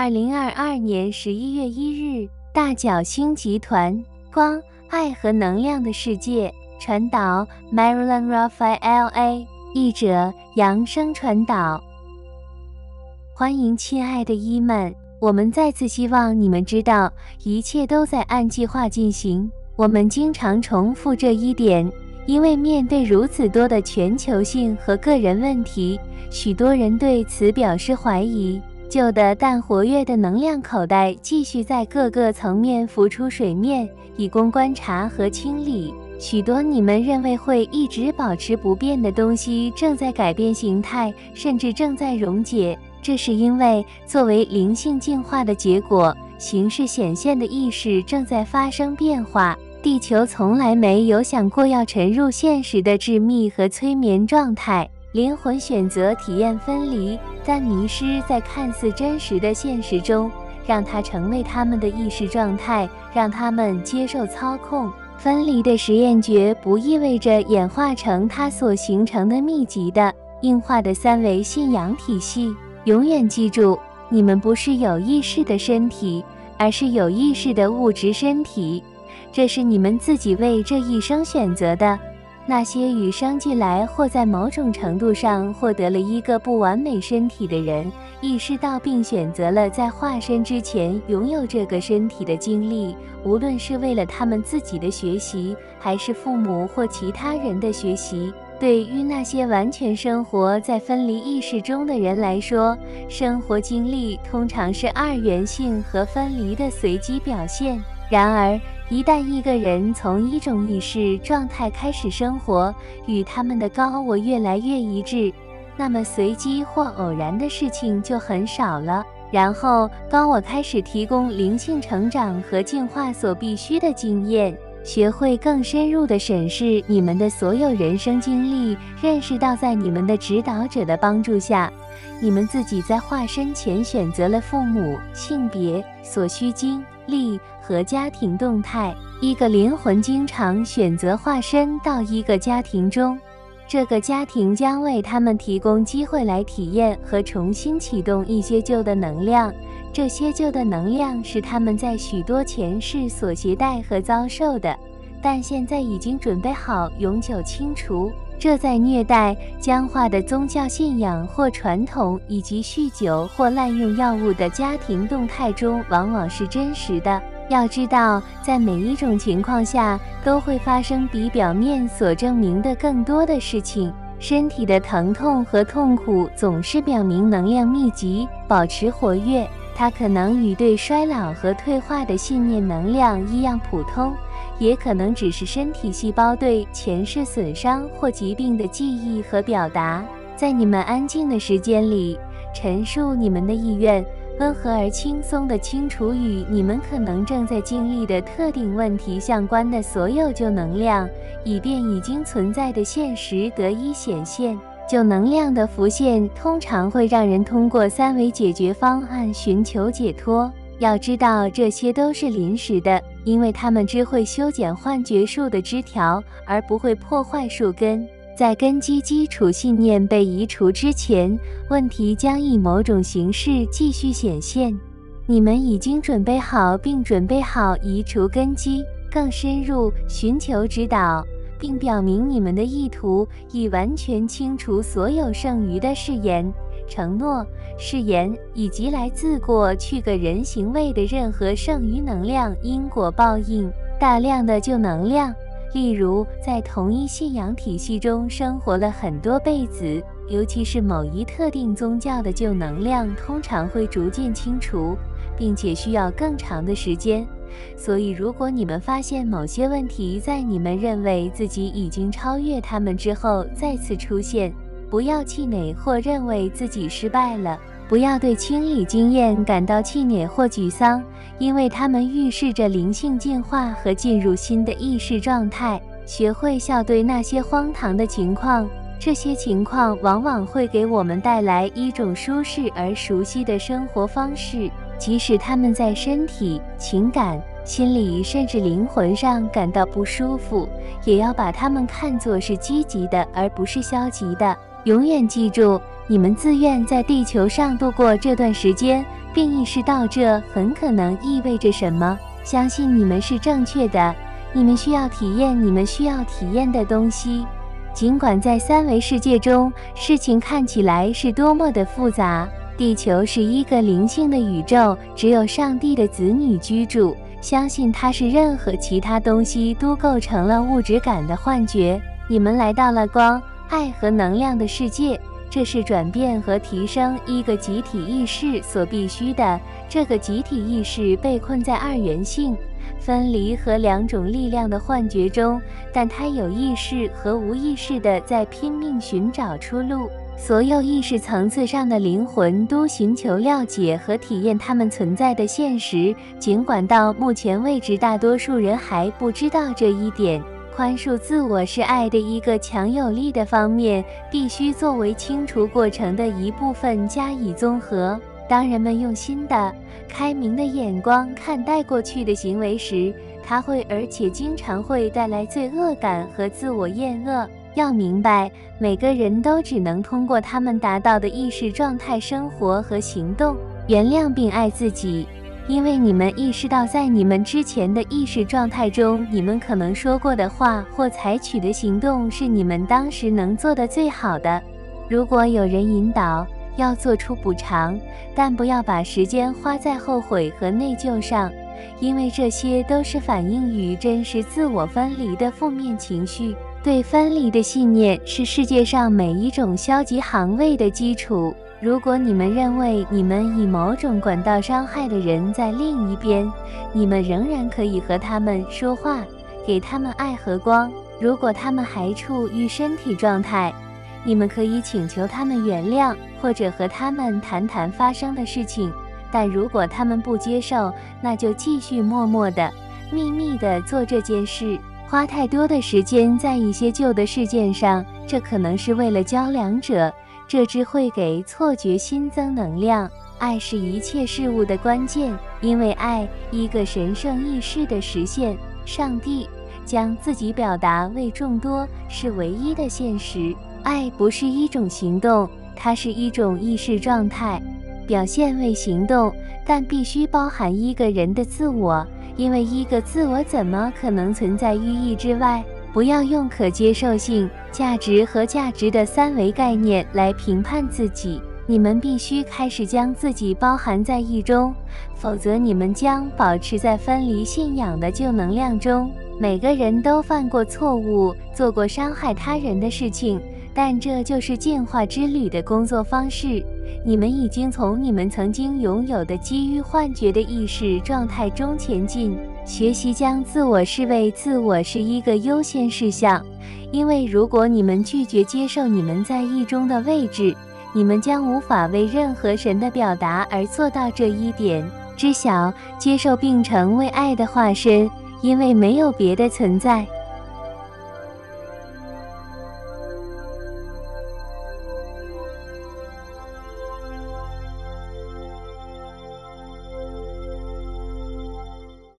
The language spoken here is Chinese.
2022年11月1日，大角星集团光、爱和能量的世界，传导 Marilyn Raphael， 译者扬声传导。欢迎亲爱的伊们，我们再次希望你们知道，一切都在按计划进行。我们经常重复这一点，因为面对如此多的全球性和个人问题，许多人对此表示怀疑。旧的但活跃的能量口袋继续在各个层面浮出水面，以供观察和清理。许多你们认为会一直保持不变的东西正在改变形态，甚至正在溶解。这是因为作为灵性进化的结果，形式显现的意识正在发生变化。地球从来没有想过要沉入现实的致密和催眠状态。灵魂选择体验分离，但迷失在看似真实的现实中，让它成为他们的意识状态，让他们接受操控。分离的实验绝不意味着演化成它所形成的密集的硬化的三维信仰体系。永远记住，你们不是有意识的身体，而是有意识的物质身体，这是你们自己为这一生选择的。那些与生俱来或在某种程度上获得了一个不完美身体的人，意识到并选择了在化身之前拥有这个身体的经历，无论是为了他们自己的学习，还是父母或其他人的学习。对于那些完全生活在分离意识中的人来说，生活经历通常是二元性和分离的随机表现。然而，一旦一个人从一种意识状态开始生活，与他们的高我越来越一致，那么随机或偶然的事情就很少了。然后，高我开始提供灵性成长和进化所必须的经验，学会更深入地审视你们的所有人生经历，认识到在你们的指导者的帮助下，你们自己在化身前选择了父母、性别、所需经历和家庭动态。一个灵魂经常选择化身到一个家庭中，这个家庭将为他们提供机会来体验和重新启动一些旧的能量。这些旧的能量是他们在许多前世所携带和遭受的，但现在已经准备好永久清除。这在虐待、僵化的宗教信仰或传统，以及酗酒或滥用药物的家庭动态中往往是真实的。要知道，在每一种情况下都会发生比表面所证明的更多的事情。身体的疼痛和痛苦总是表明能量密集，保持活跃。它可能与对衰老和退化的信念能量一样普通，也可能只是身体细胞对前世损伤或疾病的记忆和表达。在你们安静的时间里，陈述你们的意愿，温和而轻松地清除与你们可能正在经历的特定问题相关的所有旧能量，以便已经存在的现实得以显现。旧能量的浮现通常会让人通过三维解决方案寻求解脱。要知道，这些都是临时的，因为它们只会修剪幻觉树的枝条，而不会破坏树根。在根基基础信念被移除之前，问题将以某种形式继续显现。你们已经准备好，并准备好移除根基，更深入寻求指导，并表明你们的意图，以完全清除所有剩余的誓言、承诺、誓言，以及来自过去个人行为的任何剩余能量因果报应。大量的旧能量，例如在同一信仰体系中生活了很多辈子，尤其是某一特定宗教的旧能量，通常会逐渐清除，并且需要更长的时间。所以，如果你们发现某些问题在你们认为自己已经超越它们之后再次出现，不要气馁或认为自己失败了。不要对清理经验感到气馁或沮丧，因为它们预示着灵性进化和进入新的意识状态。学会笑对那些荒唐的情况，这些情况往往会给我们带来一种舒适而熟悉的生活方式，即使他们在身体、情感、心理甚至灵魂上感到不舒服，也要把它们看作是积极的而不是消极的。永远记住，你们自愿在地球上度过这段时间， 并意识到这很可能意味着什么。相信你们是正确的，你们需要体验你们需要体验的东西。尽管在三维世界中，事情看起来是多么的复杂，地球是一个灵性的宇宙，只有上帝的子女居住。相信它是任何其他东西都构成了物质感的幻觉。你们来到了光、爱和能量的世界，这是转变和提升一个集体意识所必须的。这个集体意识被困在二元性、分离和两种力量的幻觉中，但它有意识和无意识的在拼命寻找出路。所有意识层次上的灵魂都寻求了解和体验它们存在的现实，尽管到目前为止大多数人还不知道这一点。宽恕自我是爱的一个强有力的方面，必须作为清除过程的一部分加以综合。当人们用新的、开明的眼光看待过去的行为时，它会而且经常会带来罪恶感和自我厌恶。要明白，每个人都只能通过他们达到的意识状态生活和行动。原谅并爱自己，因为你们意识到在你们之前的意识状态中，你们可能说过的话或采取的行动是你们当时能做的最好的。如果有人引导，要做出补偿，但不要把时间花在后悔和内疚上，因为这些都是反映于真实自我分离的负面情绪。对分离的信念是世界上每一种消极行为的基础。如果你们认为你们以某种管道伤害的人在另一边，你们仍然可以和他们说话，给他们爱和光。如果他们还处于身体状态，你们可以请求他们原谅，或者和他们谈谈发生的事情。但如果他们不接受，那就继续默默地、秘密地做这件事。花太多的时间在一些旧的事件上，这可能是为了教两者，这只会给错觉新增能量。爱是一切事物的关键，因为爱，一个神圣意识的实现，上帝将自己表达为众多，是唯一的现实。爱不是一种行动，它是一种意识状态，表现为行动，但必须包含一个人的自我。因为一个自我怎么可能存在寓意之外？不要用可接受性、价值和价值的三维概念来评判自己。你们必须开始将自己包含在意中，否则你们将保持在分离信仰的旧能量中。每个人都犯过错误，做过伤害他人的事情，但这就是进化之旅的工作方式。你们已经从你们曾经拥有的基于幻觉的意识状态中前进，学习将自我视为自我是一个优先事项，因为如果你们拒绝接受你们在意中的位置，你们将无法为任何神的表达而做到这一点。知晓、接受并成为爱的化身，因为没有别的存在。